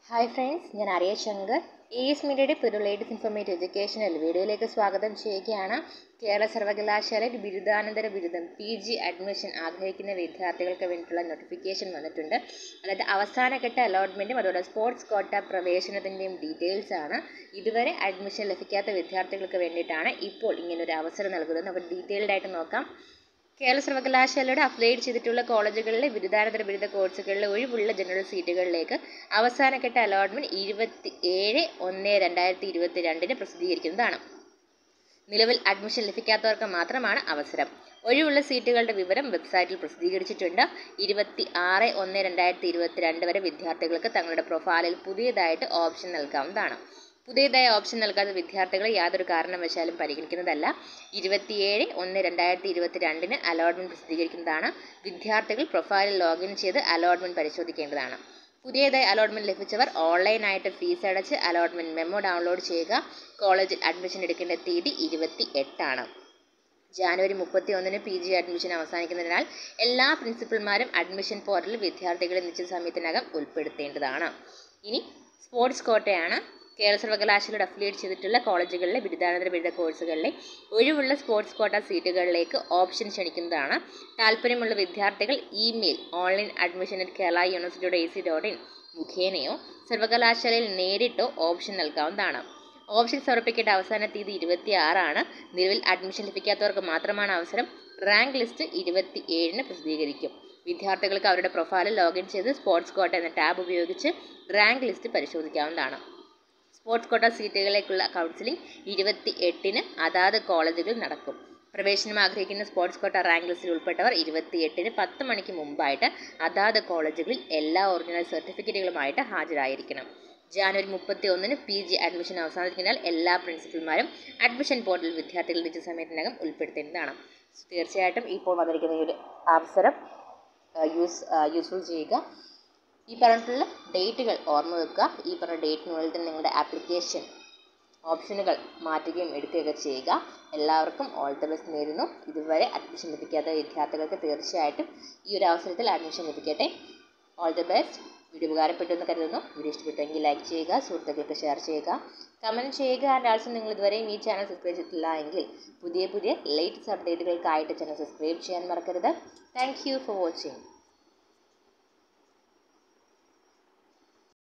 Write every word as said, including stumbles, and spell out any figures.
Hi friends, ഞാൻ അറിയ Shankar. A S മീഡിയയുടെ പുതിയ ലേറ്റസ്റ്റ് ഇൻഫോർമേറ്റീവ് എഡ്യൂക്കേഷണൽ വീഡിയോയിലേക്ക് സ്വാഗതം ചെയ്യുകയാണ്. കേരള സർവകലാശാലയിൽ ബിരുദാനന്തര ബിരുദം പി ജി അഡ്മിഷൻ ആഗ്രഹിക്കുന്ന വിദ്യാർത്ഥികൾക്ക് വേണ്ടിയിട്ടുള്ള നോട്ടിഫിക്കേഷൻ വന്നിട്ടുണ്ട്. അതായത് അവസാനഘട്ട അലോട്ട്മെൻറ്റും അതുപോലെ സ്പോർട്സ് കോട്ട പ്രവേശനത്തിൻ്റെയും ഡീറ്റെയിൽസ് ആണ്. ഇതുവരെ അഡ്മിഷൻ ലഭിക്കാത്ത വിദ്യാർത്ഥികൾക്ക് വേണ്ടിയിട്ടാണ് ഇപ്പോൾ ഇങ്ങനൊരു അവസരം നൽകുന്നത്. നമുക്ക് ഡീറ്റെയിൽഡ് ആയിട്ട് നോക്കാം. കേരള സർവകലാശാലയുടെ അഫിലിയേറ്റ് ചെയ്തിട്ടുള്ള കോളേജുകളിലെ ബിരുദാനന്തര ബിരുദ കോഴ്സുകളിലെ ഒഴിവുള്ള ജനറൽ സീറ്റുകളിലേക്ക് അവസാനഘട്ട അലോട്ട്മെൻറ്റ് ഇരുപത്തി ഏഴ് ഒന്ന് രണ്ടായിരത്തി ഇരുപത്തി രണ്ടിന് പ്രസിദ്ധീകരിക്കുന്നതാണ്. നിലവിൽ അഡ്മിഷൻ ലഭിക്കാത്തവർക്ക് മാത്രമാണ് അവസരം. ഒഴിവുള്ള സീറ്റുകളുടെ വിവരം വെബ്സൈറ്റിൽ പ്രസിദ്ധീകരിച്ചിട്ടുണ്ട്. ഇരുപത്തി ആറ് ഒന്ന് രണ്ടായിരത്തി ഇരുപത്തി രണ്ട് വരെ വിദ്യാർത്ഥികൾക്ക് തങ്ങളുടെ പ്രൊഫൈലിൽ പുതിയതായിട്ട് ഓപ്ഷൻ നൽകാവുന്നതാണ്. പുതിയതായി ഓപ്ഷൻ നൽകാത്ത വിദ്യാർത്ഥികളെ യാതൊരു കാരണവശാലും പരിഗണിക്കുന്നതല്ല. ഇരുപത്തിയേഴ് ഒന്ന് രണ്ടായിരത്തി ഇരുപത്തി രണ്ടിന് അലോട്ട്മെൻറ്റ് പ്രസിദ്ധീകരിക്കുന്നതാണ്. വിദ്യാർത്ഥികൾ പ്രൊഫൈലിൽ ലോഗിൻ ചെയ്ത് അലോട്ട്മെൻറ്റ് പരിശോധിക്കേണ്ടതാണ്. പുതിയതായി അലോട്ട്മെൻറ്റ് ലഭിച്ചവർ ഓൺലൈനായിട്ട് ഫീസ് അടച്ച് അലോട്ട്മെൻറ്റ് മെമ്മോ ഡൗൺലോഡ് ചെയ്യുക. കോളേജിൽ അഡ്മിഷൻ എടുക്കേണ്ട തീയതി ഇരുപത്തി എട്ടാണ്. ജാനുവരി മുപ്പത്തി ഒന്നിന് പി ജി അഡ്മിഷൻ അവസാനിക്കുന്നതിനാൽ എല്ലാ പ്രിൻസിപ്പൽമാരും അഡ്മിഷൻ പോർട്ടലിൽ വിദ്യാർത്ഥികളെ നിശ്ചിത സമയത്തിനകം ഉൾപ്പെടുത്തേണ്ടതാണ്. ഇനി സ്പോർട്സ് കോട്ടയാണ്. കേരള സർവകലാശാലയുടെ അഫിലിയേറ്റ് ചെയ്തിട്ടുള്ള കോളേജുകളിലെ ബിരുദാനന്തര ബിരുദ കോഴ്സുകളിലെ ഒഴിവുള്ള സ്പോർട്സ് കോട്ട സീറ്റുകളിലേക്ക് ഓപ്ഷൻ ക്ഷണിക്കുന്നതാണ്. താല്പര്യമുള്ള വിദ്യാർത്ഥികൾ email online admission at Kerala യൂണിവേഴ്സിറ്റിയുടെ എ സി ഡോട്ട് ഇൻ മുഖേനയോ സർവകലാശാലയിൽ നേരിട്ടോ ഓപ്ഷൻ നൽകാവുന്നതാണ്. ഓപ്ഷൻ സമർപ്പിക്കേണ്ട അവസാന തീയതി ഇരുപത്തി ആറാണ്. നിലവിൽ അഡ്മിഷൻ ലഭിക്കാത്തവർക്ക് മാത്രമാണ് അവസരം. റാങ്ക് ലിസ്റ്റ് ഇരുപത്തി ഏഴിന് പ്രസിദ്ധീകരിക്കും. വിദ്യാർത്ഥികൾക്ക് അവരുടെ പ്രൊഫൈലിൽ ലോഗിൻ ചെയ്ത് സ്പോർട്സ് കോട്ട എന്ന ടാബ് ഉപയോഗിച്ച് റാങ്ക് ലിസ്റ്റ് പരിശോധിക്കാവുന്നതാണ്. സ്പോർട്സ് കോട്ട സീറ്റുകളിലേക്കുള്ള കൗൺസിലിംഗ് ഇരുപത്തി എട്ടിന് അതാത് കോളേജുകളിൽ നടക്കും. പ്രവേശനം ആഗ്രഹിക്കുന്ന സ്പോർട്സ് കോട്ട റാങ്ക് ലിസ്റ്റിൽ ഉൾപ്പെട്ടവർ ഇരുപത്തി എട്ടിന് പത്ത് മണിക്ക് മുമ്പായിട്ട് അതാത് കോളേജുകളിൽ എല്ലാ ഒറിജിനൽ സർട്ടിഫിക്കറ്റുകളുമായിട്ട് ഹാജരായിരിക്കണം. ജാനുവരി മുപ്പത്തി ഒന്നിന് പി ജി അഡ്മിഷൻ അവസാനിക്കുന്നതിനാൽ എല്ലാ പ്രിൻസിപ്പൽമാരും അഡ്മിഷൻ പോർട്ടലിൽ വിദ്യാർത്ഥികൾ നിശ്ചിത സമയത്തിനകം ഉൾപ്പെടുത്തേണ്ടതാണ്. തീർച്ചയായിട്ടും ഇപ്പോൾ വന്നിരിക്കുന്ന ഈ ഒരു അവസരം യൂസ് യൂസ്ഫുൾ ചെയ്യുക. ഈ പറഞ്ഞിട്ടുള്ള ഡേറ്റുകൾ ഓർമ്മ വെക്കുക. ഈ പറഞ്ഞ ഡേറ്റിനുള്ളിൽ തന്നെ നിങ്ങളുടെ ആപ്ലിക്കേഷൻ ഓപ്ഷനുകൾ മാറ്റുകയും എടുക്കുകയൊക്കെ ചെയ്യുക. എല്ലാവർക്കും ഓൾ ദ ബെസ്റ്റ് നേരുന്നു. ഇതുവരെ അഡ്മിഷൻ ലഭിക്കാത്ത വിദ്യാർത്ഥികൾക്ക് തീർച്ചയായിട്ടും ഈ ഒരു അവസരത്തിൽ അഡ്മിഷൻ ലഭിക്കട്ടെ. All the best. വീഡിയോ ഉപകാരപ്പെട്ടു എന്ന് കരുതുന്നു. വീഡിയോ ഇഷ്ടപ്പെട്ടെങ്കിൽ ലൈക്ക് ചെയ്യുക, സുഹൃത്തുക്കൾക്ക് ഷെയർ ചെയ്യുക, കമൻറ്റ് ചെയ്യുക. ആൻഡ് ആൾസോ നിങ്ങൾ ഇതുവരെയും ഈ ചാനൽ സബ്സ്ക്രൈബ് ചെയ്തിട്ടില്ല എങ്കിൽ പുതിയ പുതിയ ലേറ്റസ്റ്റ് അപ്ഡേറ്റുകൾക്കായിട്ട് ചാനൽ സബ്സ്ക്രൈബ് ചെയ്യാൻ മറക്കരുത്. Thank you for watching.